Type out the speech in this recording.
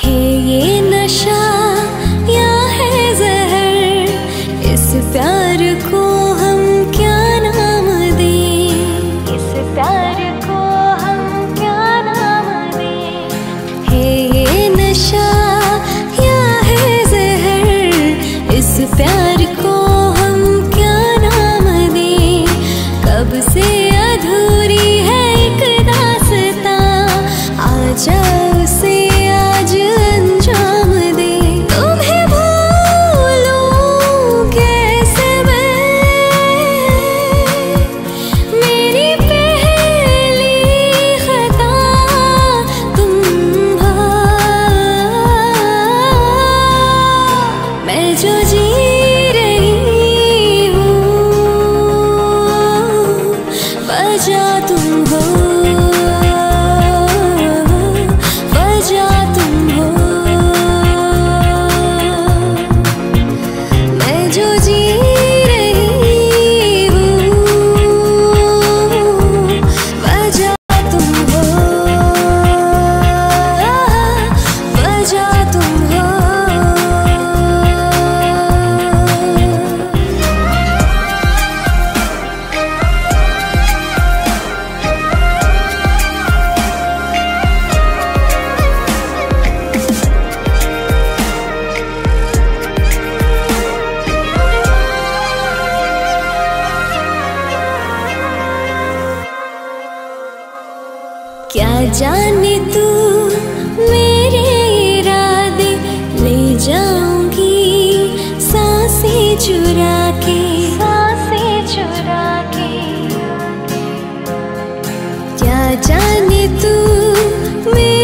है ये नशा या है जहर, इस प्यार को हम क्या नाम दें, इस प्यार को हम क्या नाम दें। है ये नशा या है जहर, इस प्यार को हम क्या नाम दें। कब से अधूरी है एक दास्तां, आजा उसे आज अंजाम दे। तुम्हें भूलूं कैसे मैं, मेरी पहली खता तुम हो। मैं जो जी रही हूँ वजह तुम हो, वजह तुम हो। मैं जो जी रही हूँ वजह तुम हो, वजह तुम हो। क्या जाने तू मेरे इरादे, ले जाऊंगी सांसें चुरा के, सांसें चुरा के। क्या जाने तू